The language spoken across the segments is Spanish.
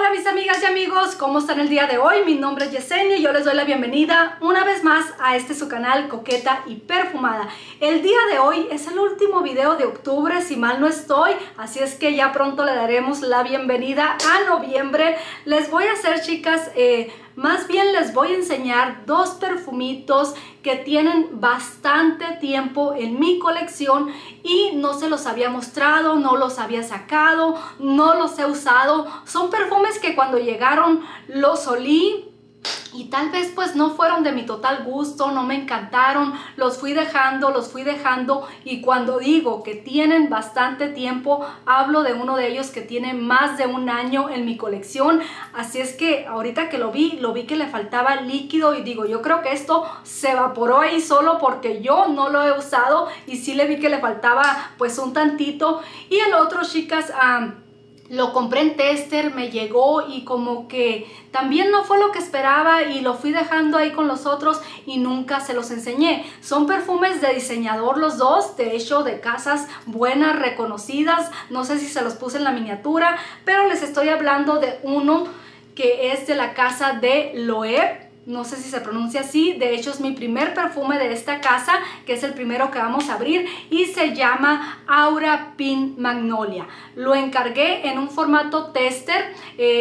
Hola mis amigas y amigos, ¿cómo están el día de hoy? Mi nombre es Yesenia y yo les doy la bienvenida una vez más a este su canal Coqueta y Perfumada. El día de hoy es el último video de octubre, si mal no estoy, así es que ya pronto le daremos la bienvenida a noviembre. Les voy a hacer, chicas, más bien les voy a enseñar dos perfumitos que tienen bastante tiempo en mi colección y no se los había mostrado, no los había sacado, no los he usado. Son perfumes que cuando llegaron los olí y tal vez pues no fueron de mi total gusto, no me encantaron, los fui dejando y cuando digo que tienen bastante tiempo, hablo de uno de ellos que tiene más de un año en mi colección. Así es que ahorita que lo vi que le faltaba líquido y digo, yo creo que esto se evaporó ahí solo porque yo no lo he usado y sí le vi que le faltaba pues un tantito. Y el otro, chicas, lo compré en tester, me llegó y como que también no fue lo que esperaba y lo fui dejando ahí con los otros y nunca se los enseñé. Son perfumes de diseñador los dos, de hecho de casas buenas, reconocidas. No sé si se los puse en la miniatura, pero les estoy hablando de uno que es de la casa de Loewe. No sé si se pronuncia así, de hecho es mi primer perfume de esta casa, que es el primero que vamos a abrir y se llama Aura Pink Magnolia. Lo encargué en un formato tester,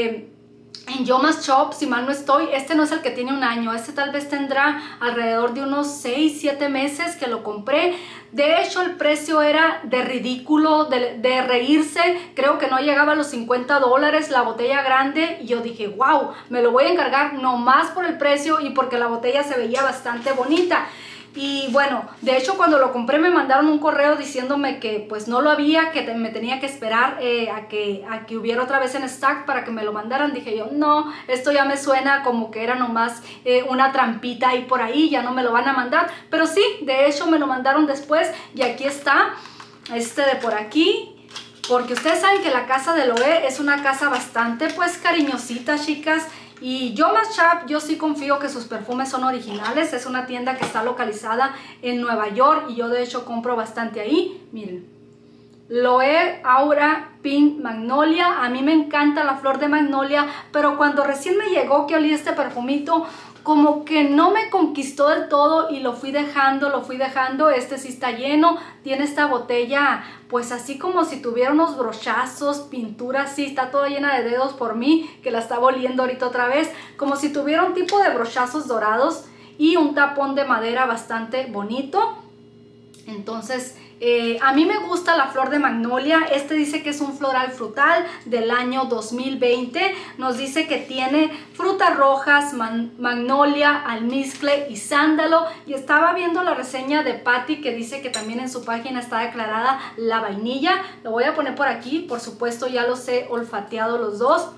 en Yoma's Shop, si mal no estoy. Este no es el que tiene un año, este tal vez tendrá alrededor de unos 6-7 meses que lo compré. De hecho el precio era de ridículo, de reírse, creo que no llegaba a los $50 la botella grande y yo dije, wow, me lo voy a encargar nomás por el precio y porque la botella se veía bastante bonita. Y bueno, de hecho cuando lo compré me mandaron un correo diciéndome que pues no lo había, que me tenía que esperar a que hubiera otra vez en stock para que me lo mandaran. Dije yo, no, esto ya me suena como que era nomás una trampita ahí por ahí, ya no me lo van a mandar. Pero sí, de hecho me lo mandaron después y aquí está, este de por aquí. Porque ustedes saben que la casa de Loewe es una casa bastante pues cariñosita, chicas. Y Yoma's Shop, yo sí confío que sus perfumes son originales. Es una tienda que está localizada en Nueva York y yo de hecho compro bastante ahí. Miren, Loewe Aura Pink Magnolia. A mí me encanta la flor de magnolia, pero cuando recién me llegó que olí este perfumito, como que no me conquistó del todo y lo fui dejando. Este sí está lleno, tiene esta botella pues así como si tuviera unos brochazos, pintura así, está toda llena de dedos por mí, que la estaba oliendo ahorita otra vez, como si tuviera un tipo de brochazos dorados y un tapón de madera bastante bonito. Entonces a mí me gusta la flor de magnolia. Este dice que es un floral frutal del año 2020. Nos dice que tiene frutas rojas, magnolia, almizcle y sándalo. Y estaba viendo la reseña de Patty que dice que también en su página está declarada la vainilla. Lo voy a poner por aquí, por supuesto ya los he olfateado los dos.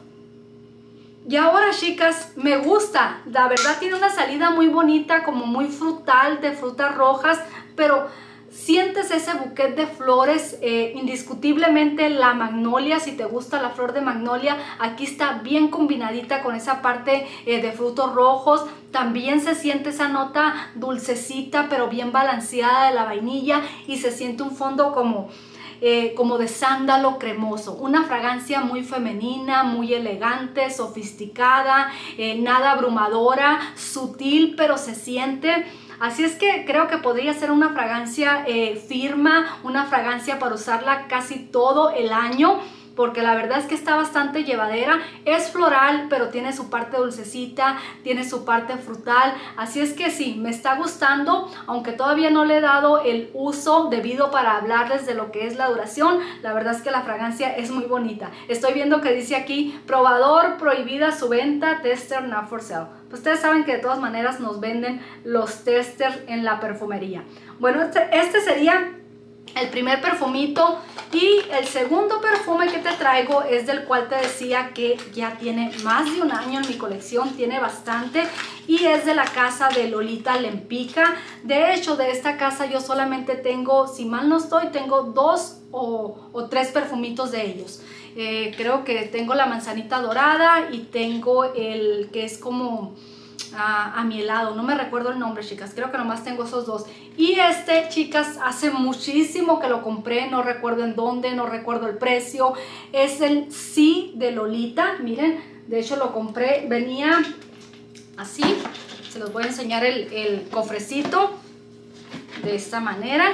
Y ahora, chicas, me gusta, la verdad tiene una salida muy bonita, como muy frutal, de frutas rojas, pero sientes ese bouquet de flores. Indiscutiblemente la magnolia, si te gusta la flor de magnolia, aquí está bien combinadita con esa parte de frutos rojos. También se siente esa nota dulcecita pero bien balanceada de la vainilla y se siente un fondo como de sándalo cremoso, una fragancia muy femenina, muy elegante, sofisticada, nada abrumadora, sutil, pero se siente. Así es que creo que podría ser una fragancia firma, una fragancia para usarla casi todo el año, porque la verdad es que está bastante llevadera. Es floral, pero tiene su parte dulcecita, tiene su parte frutal. Así es que sí, me está gustando, aunque todavía no le he dado el uso debido para hablarles de lo que es la duración. La verdad es que la fragancia es muy bonita. Estoy viendo que dice aquí, probador, prohibida su venta, tester not for sale. Pues ustedes saben que de todas maneras nos venden los testers en la perfumería. Bueno, este sería el primer perfumito. Y el segundo perfume que te traigo es del cual te decía que ya tiene más de un año en mi colección, tiene bastante, y es de la casa de Lolita Lempicka. De hecho, de esta casa yo solamente tengo, si mal no estoy, tengo 2 o 3 perfumitos de ellos. Creo que tengo la manzanita dorada y tengo el que es como amielado, no me recuerdo el nombre, chicas, creo que nomás tengo esos dos. Y este, chicas, hace muchísimo que lo compré, no recuerdo en dónde, no recuerdo el precio. Es el Sí de Lolita, miren, de hecho lo compré, venía así. Se los voy a enseñar el cofrecito de esta manera.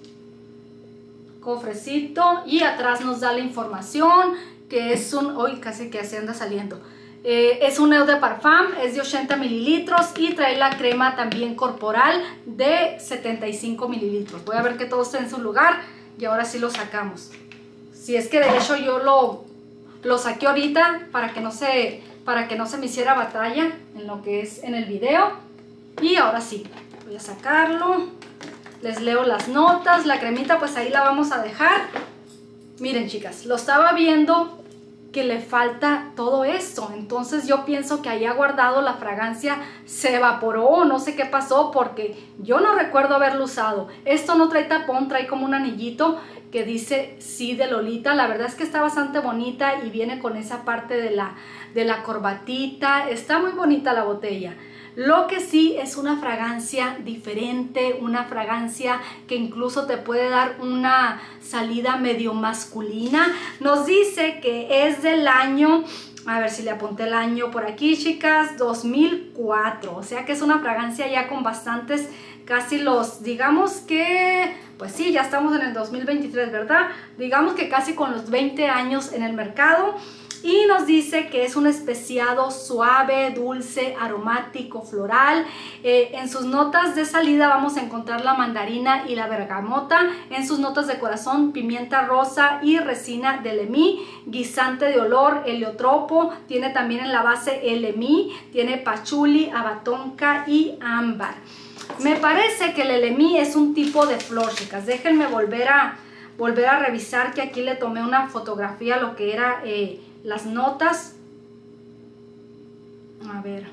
Cofrecito, y atrás nos da la información que es un, hoy casi que se anda saliendo. Es un Eau de Parfum, es de 80 mililitros y trae la crema también corporal de 75 mililitros. Voy a ver que todo esté en su lugar y ahora sí lo sacamos. Si es que de hecho yo lo saqué ahorita para que no se me hiciera batalla en lo que es en el video. Y ahora sí, voy a sacarlo. Les leo las notas. La cremita pues ahí la vamos a dejar. Miren, chicas, lo estaba viendo que le falta todo esto, entonces yo pienso que haya guardado la fragancia, se evaporó, no sé qué pasó porque yo no recuerdo haberlo usado. Esto no trae tapón, trae como un anillito que dice Sí de Lolita. La verdad es que está bastante bonita y viene con esa parte de la corbatita, está muy bonita la botella. Lo que sí es una fragancia diferente, una fragancia que incluso te puede dar una salida medio masculina. Nos dice que es del año, a ver si le apunté el año por aquí, chicas, 2004. O sea que es una fragancia ya con bastantes, casi los, digamos que, pues sí, ya estamos en el 2023, ¿verdad? Digamos que casi con los 20 años en el mercado. Y nos dice que es un especiado suave, dulce, aromático, floral. En sus notas de salida vamos a encontrar la mandarina y la bergamota. En sus notas de corazón, pimienta rosa y resina de lemí. Guisante de olor, heliotropo. Tiene también en la base el lemí. Tiene pachuli, abatonca y ámbar. Me parece que el elemí es un tipo de flor, chicas. Déjenme volver a revisar, que aquí le tomé una fotografía a lo que era las notas. A ver.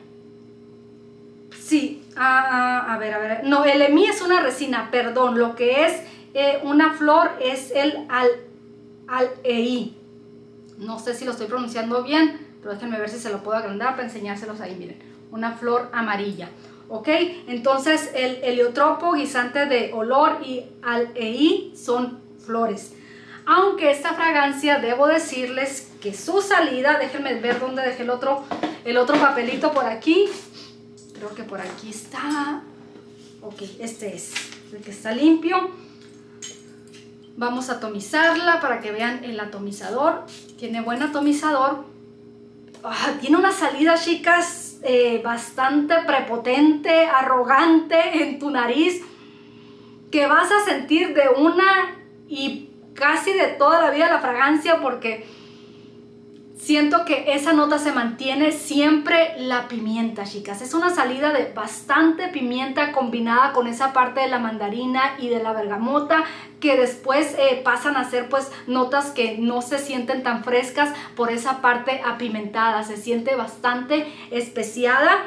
Sí, a ver. No, el emí es una resina, perdón. Lo que es una flor es el al-eí. No sé si lo estoy pronunciando bien, pero déjenme ver si se lo puedo agrandar para enseñárselos ahí. Miren, una flor amarilla. ¿Ok? Entonces el heliotropo, guisante de olor, y al-eí son flores. Aunque esta fragancia, debo decirles que su salida, déjenme ver dónde dejé el otro papelito por aquí. Creo que por aquí está. Ok, este es el que está limpio. Vamos a atomizarla para que vean el atomizador. Tiene buen atomizador. Tiene una salida, chicas, bastante prepotente, arrogante en tu nariz, que vas a sentir de una y casi de toda la vida la fragancia, porque siento que esa nota se mantiene siempre. La pimienta, chicas, es una salida de bastante pimienta combinada con esa parte de la mandarina y de la bergamota, que después pasan a ser pues notas que no se sienten tan frescas por esa parte apimentada. Se siente bastante especiada,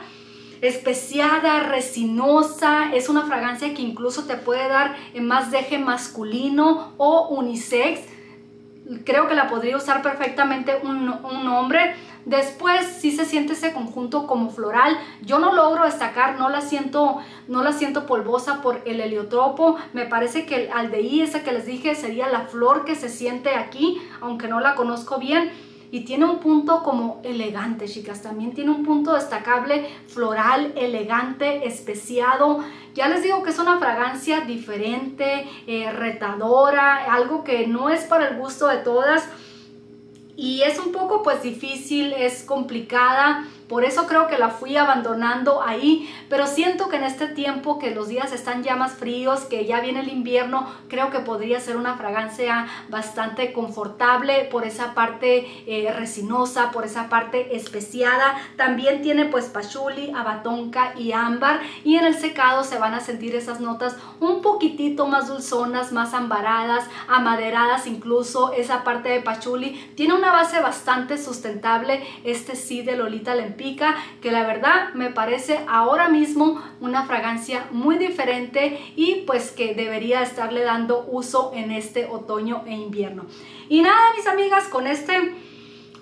resinosa. Es una fragancia que incluso te puede dar más deje masculino o unisex. Creo que la podría usar perfectamente un hombre. Después sí se siente ese conjunto como floral. Yo no logro destacar, no la siento polvosa por el heliotropo. Me parece que el aldeí, ese que les dije, sería la flor que se siente aquí, aunque no la conozco bien. Y tiene un punto como elegante, chicas. También tiene un punto destacable, floral, elegante, especiado. Ya les digo que es una fragancia diferente, retadora, algo que no es para el gusto de todas. Y es un poco pues difícil, es complicada. Por eso creo que la fui abandonando ahí, pero siento que en este tiempo que los días están ya más fríos, que ya viene el invierno, creo que podría ser una fragancia bastante confortable por esa parte resinosa, por esa parte especiada. También tiene pues pachuli, abatonca y ámbar, y en el secado se van a sentir esas notas un poquitito más dulzonas, más ambaradas, amaderadas incluso. Esa parte de pachuli tiene una base bastante sustentable, este Sí de Lolita Lempicka, que la verdad me parece ahora mismo una fragancia muy diferente y pues que debería estarle dando uso en este otoño e invierno. Y nada, mis amigas, con este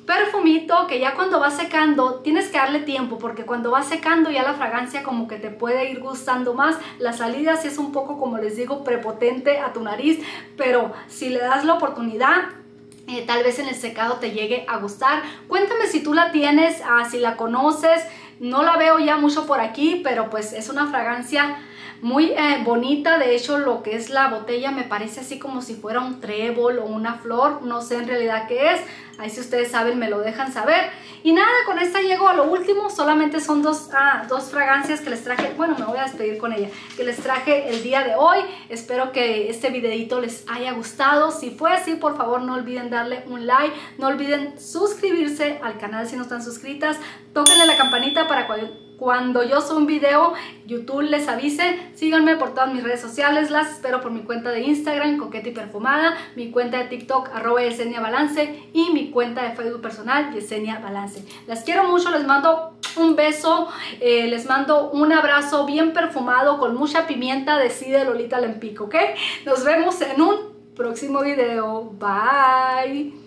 perfumito que ya cuando va secando tienes que darle tiempo, porque cuando va secando ya la fragancia como que te puede ir gustando más. La salida sí es un poco, como les digo, prepotente a tu nariz, pero si le das la oportunidad, tal vez en el secado te llegue a gustar. Cuéntame si tú la tienes, si la conoces. No la veo ya mucho por aquí, pero pues es una fragancia muy bonita. De hecho, lo que es la botella me parece así como si fuera un trébol o una flor. No sé en realidad qué es. Ahí si ustedes saben me lo dejan saber. Y nada, con esta llego a lo último. Solamente son dos fragancias que les traje. Bueno, me voy a despedir con ella, que les traje el día de hoy. Espero que este videito les haya gustado. Si fue así, por favor no olviden darle un like. No olviden suscribirse al canal si no están suscritas. Tóquenle la campanita para cuando yo suba un video, YouTube les avise. Síganme por todas mis redes sociales. Las espero por mi cuenta de Instagram, Coqueta y Perfumada, mi cuenta de TikTok, @YeseniaBalance, y mi cuenta de Facebook personal, Yesenia Balance. Las quiero mucho, les mando un beso, les mando un abrazo bien perfumado con mucha pimienta de Cide Lolita Lempic, ¿ok? Nos vemos en un próximo video. Bye.